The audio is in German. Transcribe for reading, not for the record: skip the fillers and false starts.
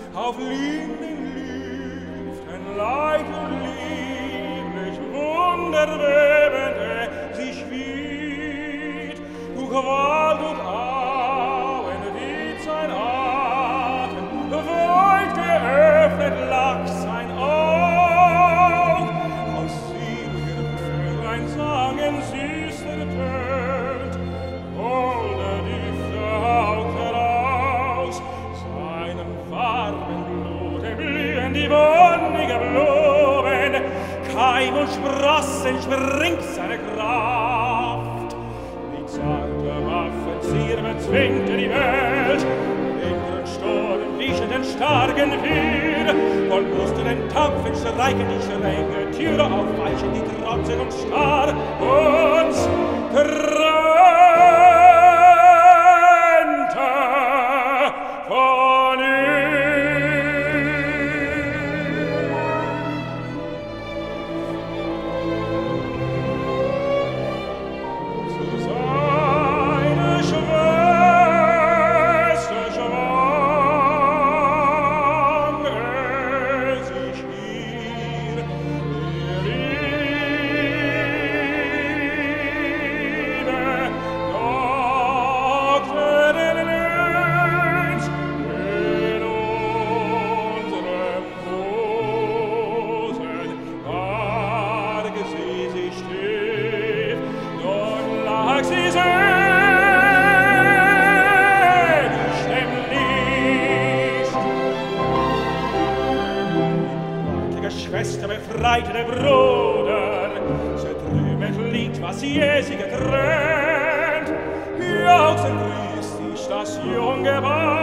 auf linden Lüften leicht und lieblich wunderwebende sie schwirrt, durch Wald und Auen weht sein Atem, weit geöffnet lag sein Aug, aus seliger Höhlein sangen süß ertönt, holde Düfte haucht heraus, seinem warmen Blute blühen die wonnige Blumen, Keim und Sprossen springt seine Kraft. Mit zarter Waffen sie bezwingt die Welt, Wind und Sturm wischen den starken Wind, voll Lust den Tapfen streichen die strenge Türe auf, weichen die trotzig und starr uns trennte von ihm. Zu seiner Schwester schwang sich ihr, Schwester befreite der Bruder, so trümet Lied, was sie getrennt. Jauchzend grüßt dich das junge Weib,